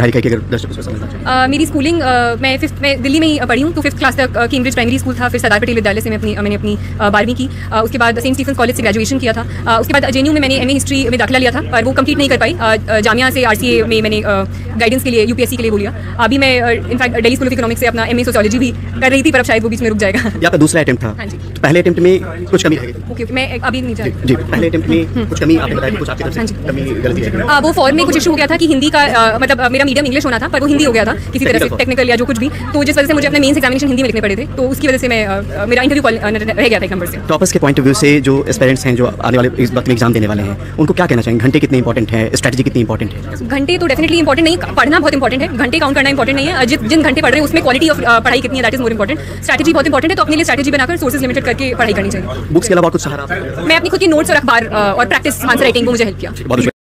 पढ़ाई की अगर दर्शकों को समझना चाहिए? मेरी स्कूलिंग मैं दिल्ली में ही पढ़ी हूँ, तो 5th क्लास तक कैम्ब्रिज प्राइमरी स्कूल था, फिर सरदार पटेल विद्यालय से मैंने अपनी 12वीं की। उसके बाद सेंट स्टीफेंस कॉलेज से ग्रेजुएशन किया था। उसके बाद जेएनयू में मैंने एमए हिस्ट्री में दाखिला लिया था, पर वो कंप्लीट नहीं कर पाई। जामिया से आरसीए में मैंने गाइडेंस के लिए यूपीएससी के लिए बोलिया। अभी मैं in fact Delhi school of economics से अपना एमए सोशियोलॉजी भी कर रही थी, पर अब शायद वो बीच में रुक जाएगा। ये आपका दूसरा अटेम्प्ट था? हाँ जी। तो पहले अटेम्प्ट में कुछ कमी रही? ओके, मैं अभी नहीं जा जी, पहले अटेम्प्ट में कुछ कमी आपने बताया, कुछ आपकी तरफ से कमी गलती है? वो फॉर्म में कुछ इशू हो गया था कि हिंदी का मतलब मेरा मीडियम इंग्लिश होना था, पर वो हिंदी हो गया था किसी तरह से, टेक्निकल या जो कुछ भी, तो जिस वजह से मुझे अपने मेंस एग्जामिनेशन हिंदी में लिखने पड़े थे, तो उसकी वजह से मेरा इंटरव्यू रह गया था एक नंबर से। टॉपर्स के पॉइंट ऑफ व्यू से जो एस्पिरेंट्स हैं, जो आने वाले इस वक्त में एग्जाम देने वाले हैं, उनको क्या कहना चाहेंगे? घंटे कितने इंपॉर्टेंट है, स्ट्रैटेजी कितनी इंपॉर्टेंट है? घंटे तो डेफिनेटली इंपॉर्टेंट नहीं, पढ़ना बहुत इंपॉर्टेंट है, घंटे काउंट करना इंपॉर्टेंट नहीं है। जिन घंटे पढ़ रहे हैं उसमें क्वालिटी ऑफ पढ़ाई कितनी है, that is more important. Strategy बहुत इंपॉर्टेंट है, तो अपने लिए स्ट्रैटेजी बनाकर सोर्सेज लिमिटेड करके पढ़ाई करनी चाहिए। बुक्स के अलावा कुछ सहारा? मैं अपनी खुद की नोट्स और अखबार और प्रैक्टिस आंसर राइटिंग को मुझे हेल्प किया।